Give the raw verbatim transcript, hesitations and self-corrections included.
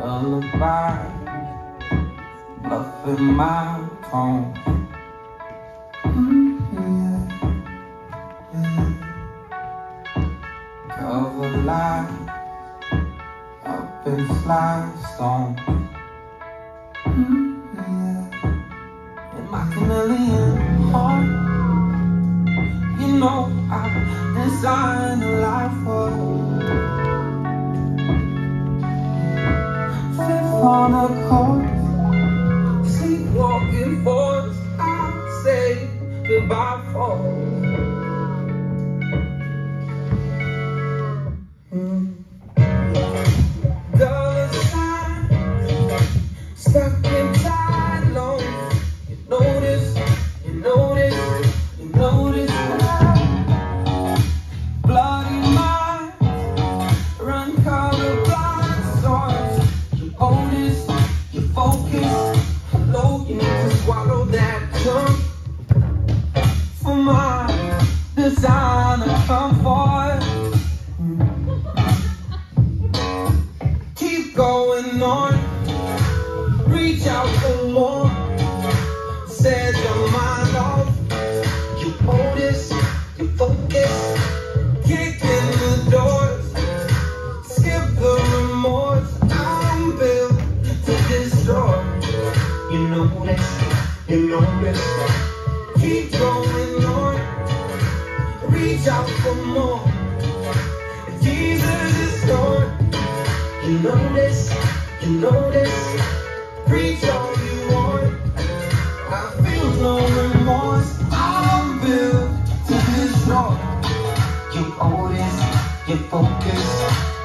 lullaby, bluffing my tone. Mm, yeah, yeah. Cover light up in slide stone. Mm, yeah. In my chameleon heart, you know I designed a life for you. Fifth on a course, sleepwalking force, I say goodbye for. Mm. Dollar signs stuck inside loans. You notice, you notice, you notice now. Bloody minds run colorblind swords. You oldest, you focus low. You need to swallow that chunk for my design to come forward. Keep going on, reach out for more. Set your mind off. You oldest, you focus. Kick in the doors, skip the remorse. I'm built to destroy. You know this, you know this. Keep going on, reach out for more. Jesus is Lord. You know this, you know this. Preach all you want. I feel no remorse. I'm built to destroy. You oldest, you focus.